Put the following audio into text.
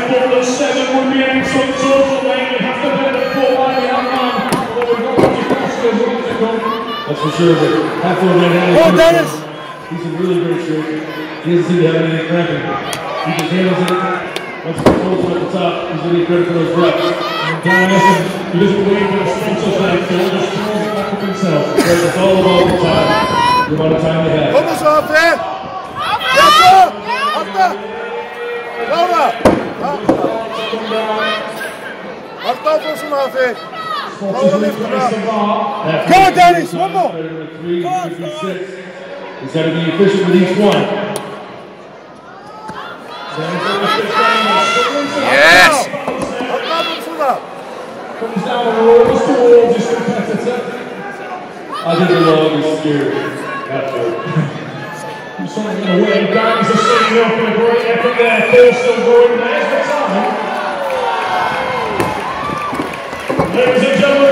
thought that 7 would be in some total lane. You have to bet the 4 by that man. Well, we've got Roger Costa as well to come. That's for sure, but Hatfield right now. Oh, Dennis! He's in really great shape. He doesn't seem to have anything cramping. He just handles it. Once he controls him at the top, he's really credit for those reps. And Dan Essen, he doesn't believe in the sponsors like Phil, just throws it back up himself. It's all about the time. The amount of time you have. Vamos, Rafael! After! After! Laura! After for some Rafael. Laura lift him up. Come on, Dennis, one more! Come on, he's got to be efficient with each one. Yes! Comes down and rolls towards his competitor. I think the log is scared. He's trying to get away. Guys are setting up in a great effort there. Phil still going. There's the time. Ladies